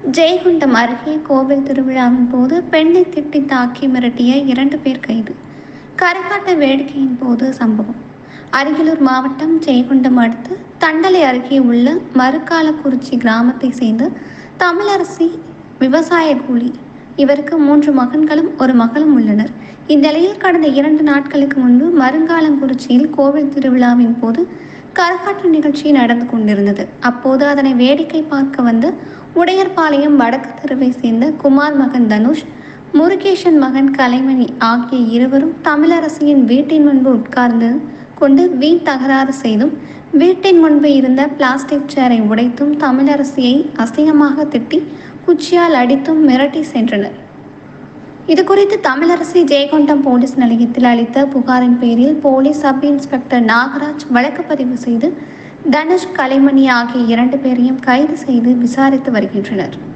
ஜெயங்கொண்டம் அருகே கோவில் திருவிழாவின் போது பெண்ணை திட்டி தாக்கி மிரட்டிய 2 பேர் கைது. கரகாட்ட வேடிக்கையின் போது சம்பவம். அரியலூர் மாவட்டம் ஜெயங்கொண்டம் அடுத்து தண்டலை அருகே உள்ள மருக்காலக்குறிச்சி கிராமத்தை சேர்ந்த தமிழரசி விவசாய கூலி. இவருக்கு 3 மகன்களும் 1 மகளும் உள்ளனர். இந்நிலையில் கடந்த 2 நாட்களுக்கு முன்பு மருங்காலங்குறிச்சியில் கோவில் திருவிழாவின் போது கரகாட்ட நிகழ்ச்சி நடந்து கொண்டிருந்தது. அப்போது அதனை வேடிக்கை பார்க்க வந்த உடையர்பாளையம் வடக்கு தெருவை சேர்ந்த குமார் மகன் தனுஷ், முருகேசன் மகன் கலைமணி ஆகிய இருவரும் தமிழரசியின் வீட்டின் முன்பு உட்கார்ந்து கொண்டு வீண் தகராறு செய்தும், வீட்டின் முன்பு இருந்த பிளாஸ்டிக் சேரை உடைத்தும், தமிழரசியை அசிங்கமாக திட்டி குச்சியால் அடித்தும் மிரட்டி சென்றனர். இதுகுறித்து தமிழரசி ஜெயங்கொண்டம் போலீஸ் நிலையத்தில் அளித்த புகாரின் பேரில் போலீஸ் சப் இன்ஸ்பெக்டர் நாகராஜ் வழக்கு பதிவு செய்து தனுஷ், கலைமணி ஆகிய 2 பேரையும் கைது செய்து விசாரித்து வருகின்றனர்.